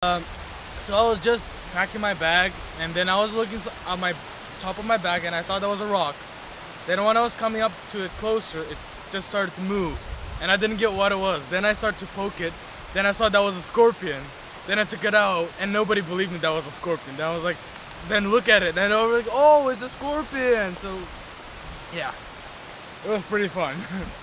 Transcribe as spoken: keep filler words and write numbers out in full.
Um, so I was just packing my bag, and then I was looking on my top of my bag, and I thought that was a rock. Then when I was coming up to it closer, it just started to move, and I didn't get what it was. Then I started to poke it. Then I saw that was a scorpion. Then I took it out, and nobody believed me that was a scorpion. Then I was like, then look at it. Then I was like, oh, it's a scorpion. So, yeah, it was pretty fun.